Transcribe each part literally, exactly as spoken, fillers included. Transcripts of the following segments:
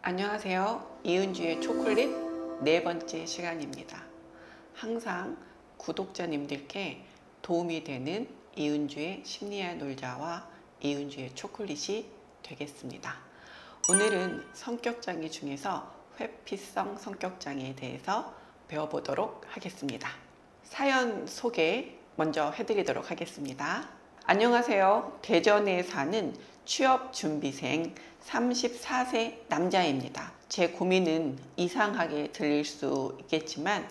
안녕하세요. 이은주의 초콜릿 네 번째 시간입니다. 항상 구독자님들께 도움이 되는 이은주의 심리학 놀자와 이은주의 초콜릿이 되겠습니다. 오늘은 성격장애 중에서 회피성 성격장애에 대해서 배워보도록 하겠습니다. 사연 소개 먼저 해드리도록 하겠습니다. 안녕하세요. 대전에 사는 취업준비생 삼십사 세 남자입니다. 제 고민은 이상하게 들릴 수 있겠지만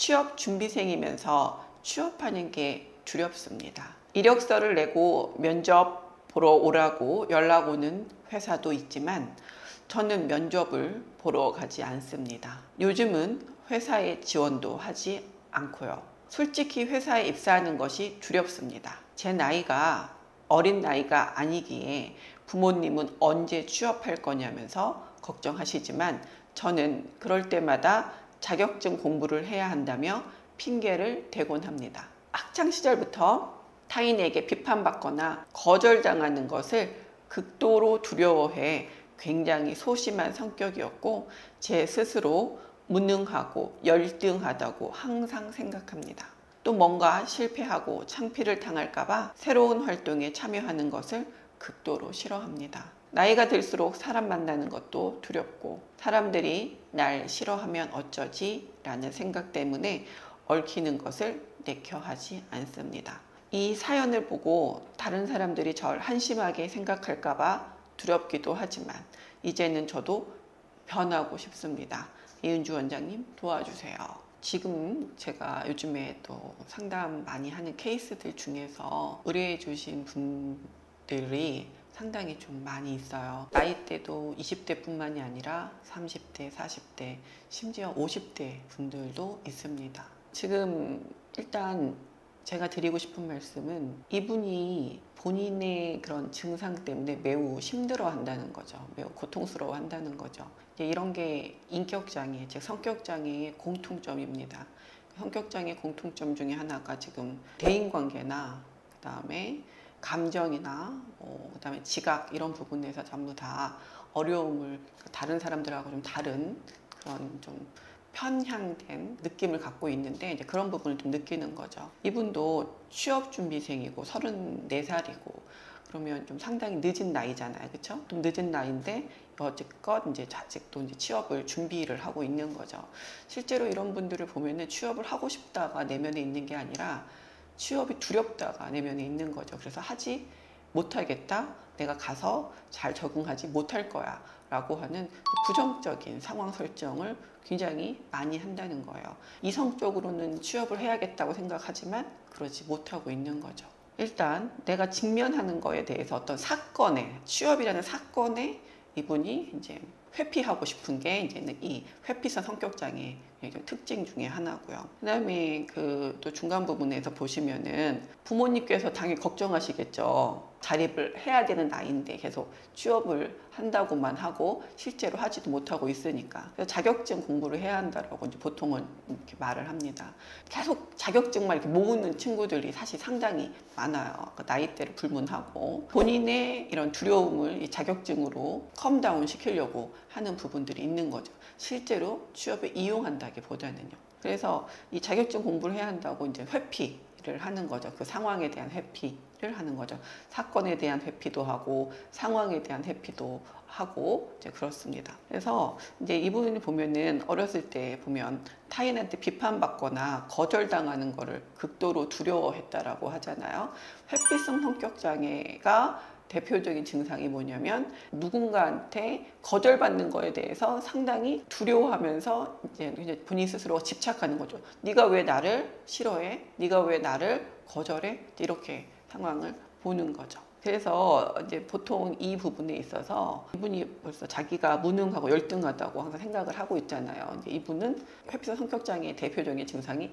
취업준비생이면서 취업하는 게 두렵습니다. 이력서를 내고 면접 보러 오라고 연락 오는 회사도 있지만 저는 면접을 보러 가지 않습니다. 요즘은 회사에 지원도 하지 않고요. 솔직히 회사에 입사하는 것이 두렵습니다. 제 나이가 어린 나이가 아니기에 부모님은 언제 취업할 거냐면서 걱정하시지만 저는 그럴 때마다 자격증 공부를 해야 한다며 핑계를 대곤 합니다. 학창 시절부터 타인에게 비판받거나 거절당하는 것을 극도로 두려워해 굉장히 소심한 성격이었고 제 스스로 무능하고 열등하다고 항상 생각합니다. 또 뭔가 실패하고 창피를 당할까봐 새로운 활동에 참여하는 것을 극도로 싫어합니다. 나이가 들수록 사람 만나는 것도 두렵고 사람들이 날 싫어하면 어쩌지? 라는 생각 때문에 얽히는 것을 내켜하지 않습니다. 이 사연을 보고 다른 사람들이 절 한심하게 생각할까봐 두렵기도 하지만 이제는 저도 변하고 싶습니다. 이은주 원장님 도와주세요. 지금 제가 요즘에 또 상담 많이 하는 케이스들 중에서 의뢰해 주신 분들이 상당히 좀 많이 있어요. 나이대도 이십 대 뿐만이 아니라 삼십 대, 사십 대, 심지어 오십 대 분들도 있습니다. 지금 일단 제가 드리고 싶은 말씀은 이분이 본인의 그런 증상 때문에 매우 힘들어 한다는 거죠. 매우 고통스러워 한다는 거죠. 이런 게 인격장애, 즉 성격장애의 공통점입니다. 성격장애 공통점 중에 하나가 지금 대인관계나 그 다음에 감정이나 뭐 그다음에 지각 이런 부분에서 전부 다 어려움을 다른 사람들하고 좀 다른 그런 좀 편향된 느낌을 갖고 있는데 이제 그런 부분을 좀 느끼는 거죠. 이분도 취업준비생이고 서른네 살이고 그러면 좀 상당히 늦은 나이잖아요. 그렇죠? 좀 늦은 나이인데 여지껏 이제 아직도 이제 취업을 준비를 하고 있는 거죠. 실제로 이런 분들을 보면은 취업을 하고 싶다가 내면에 있는 게 아니라 취업이 두렵다가 내면에 있는 거죠. 그래서 하지 못하겠다. 내가 가서 잘 적응하지 못할 거야. 라고 하는 부정적인 상황 설정을 굉장히 많이 한다는 거예요. 이성적으로는 취업을 해야겠다고 생각하지만 그러지 못하고 있는 거죠. 일단 내가 직면하는 거에 대해서 어떤 사건에, 취업이라는 사건에 이분이 이제 회피하고 싶은 게 이제는 이 회피성 성격장애 특징 중에 하나고요. 그 다음에 그 또 중간 부분에서 보시면은 부모님께서 당연히 걱정하시겠죠. 자립을 해야 되는 나이인데 계속 취업을 한다고만 하고 실제로 하지도 못하고 있으니까. 그래서 자격증 공부를 해야 한다라고 이제 보통은 이렇게 말을 합니다. 계속 자격증만 이렇게 모으는 친구들이 사실 상당히 많아요. 그 나이대를 불문하고 본인의 이런 두려움을 이 자격증으로 컴다운 시키려고 하는 부분들이 있는 거죠. 실제로 취업에 이용한다기보다는요. 그래서 이 자격증 공부를 해야 한다고 이제 회피를 하는 거죠. 그 상황에 대한 회피를 하는 거죠. 사건에 대한 회피도 하고 상황에 대한 회피도 하고 이제 그렇습니다. 그래서 이제 이분이 보면은 어렸을 때 보면 타인한테 비판받거나 거절당하는 거를 극도로 두려워했다라고 하잖아요. 회피성 성격 장애가 대표적인 증상이 뭐냐면 누군가한테 거절받는 거에 대해서 상당히 두려워하면서 이제 본인 스스로 집착하는 거죠. 네가 왜 나를 싫어해? 네가 왜 나를 거절해? 이렇게 상황을 보는 거죠. 그래서 이제 보통 이 부분에 있어서 이분이 벌써 자기가 무능하고 열등하다고 항상 생각을 하고 있잖아요. 이제 이분은 회피성 성격장애의 대표적인 증상이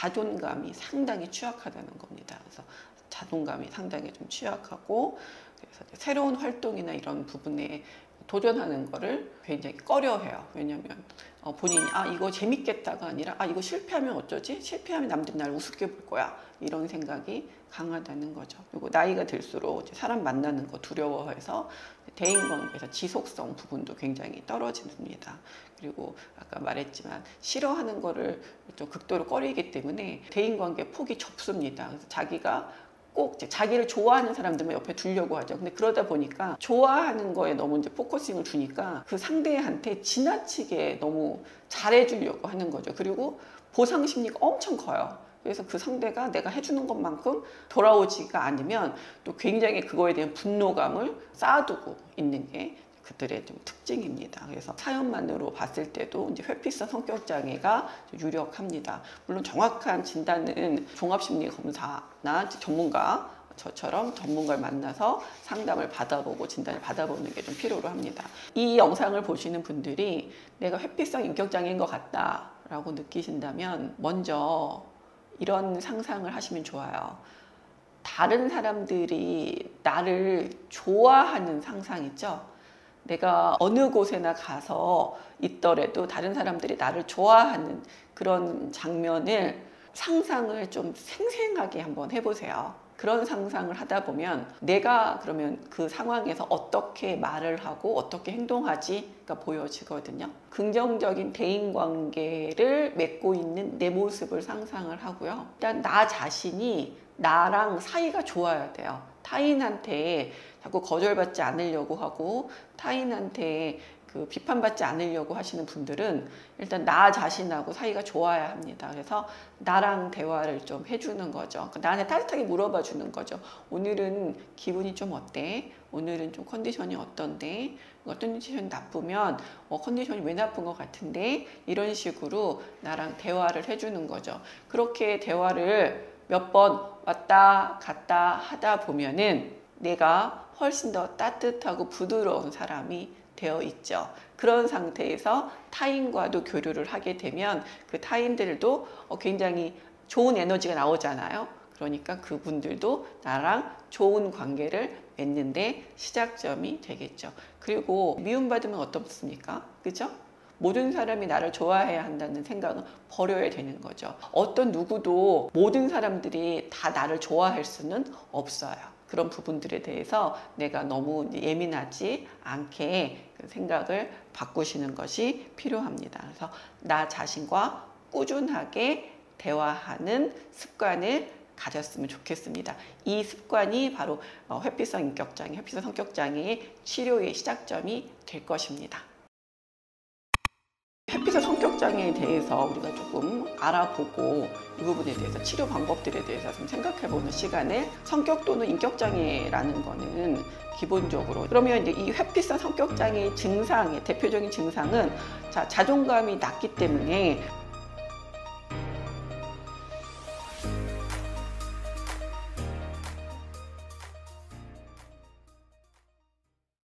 자존감이 상당히 취약하다는 겁니다. 그래서 자존감이 상당히 좀 취약하고 그래서 새로운 활동이나 이런 부분에 도전하는 거를 굉장히 꺼려해요. 왜냐면 어, 본인이 아 이거 재밌겠다가 아니라 아 이거 실패하면 어쩌지? 실패하면 남들이 날 우습게 볼 거야. 이런 생각이 강하다는 거죠. 그리고 나이가 들수록 이제 사람 만나는 거 두려워해서 대인관계에서 지속성 부분도 굉장히 떨어집니다. 그리고 아까 말했지만 싫어하는 거를 좀 극도로 꺼리기 때문에 대인관계 폭이 좁습니다. 그래서 자기가 꼭 이제 자기를 좋아하는 사람들만 옆에 두려고 하죠. 근데 그러다 보니까 좋아하는 거에 너무 이제 포커싱을 주니까 그 상대한테 지나치게 너무 잘해주려고 하는 거죠. 그리고 보상 심리가 엄청 커요. 그래서 그 상대가 내가 해주는 것만큼 돌아오지가 않으면 또 굉장히 그거에 대한 분노감을 쌓아두고 있는 게 그들의 좀 특징입니다. 그래서 사연만으로 봤을 때도 이제 회피성 성격 장애가 유력합니다. 물론 정확한 진단은 종합심리검사나 전문가 저처럼 전문가를 만나서 상담을 받아보고 진단을 받아보는 게 좀 필요로 합니다. 이 영상을 보시는 분들이 내가 회피성 인격장애인 것 같다 라고 느끼신다면 먼저 이런 상상을 하시면 좋아요. 다른 사람들이 나를 좋아하는 상상 있죠? 내가 어느 곳에나 가서 있더라도 다른 사람들이 나를 좋아하는 그런 장면을 상상을 좀 생생하게 한번 해보세요. 그런 상상을 하다 보면 내가 그러면 그 상황에서 어떻게 말을 하고 어떻게 행동하지가 보여지거든요. 긍정적인 대인관계를 맺고 있는 내 모습을 상상을 하고요. 일단 나 자신이 나랑 사이가 좋아야 돼요. 타인한테 자꾸 거절받지 않으려고 하고 타인한테 그 비판받지 않으려고 하시는 분들은 일단 나 자신하고 사이가 좋아야 합니다. 그래서 나랑 대화를 좀 해주는 거죠. 나한테 따뜻하게 물어봐 주는 거죠. 오늘은 기분이 좀 어때? 오늘은 좀 컨디션이 어떤데? 어떤 컨디션이 나쁘면 어, 컨디션이 왜 나쁜 것 같은데? 이런 식으로 나랑 대화를 해주는 거죠. 그렇게 대화를 몇 번 왔다 갔다 하다 보면은 내가 훨씬 더 따뜻하고 부드러운 사람이 되어 있죠. 그런 상태에서 타인과도 교류를 하게 되면 그 타인들도 굉장히 좋은 에너지가 나오잖아요. 그러니까 그분들도 나랑 좋은 관계를 맺는데 시작점이 되겠죠. 그리고 미움받으면 어떻습니까? 그죠? 모든 사람이 나를 좋아해야 한다는 생각은 버려야 되는 거죠. 어떤 누구도 모든 사람들이 다 나를 좋아할 수는 없어요. 그런 부분들에 대해서 내가 너무 예민하지 않게 생각을 바꾸시는 것이 필요합니다. 그래서 나 자신과 꾸준하게 대화하는 습관을 가졌으면 좋겠습니다. 이 습관이 바로 회피성 인격장애, 회피성 성격장애의 치료의 시작점이 될 것입니다. 회피성 성격장애에 대해서 우리가 조금 알아보고 이 부분에 대해서 치료 방법들에 대해서 좀 생각해보는 시간을 성격 또는 인격장애라는 거는 기본적으로 그러면 이제 이 회피성 성격장애의 증상의 대표적인 증상은 자, 자존감이 낮기 때문에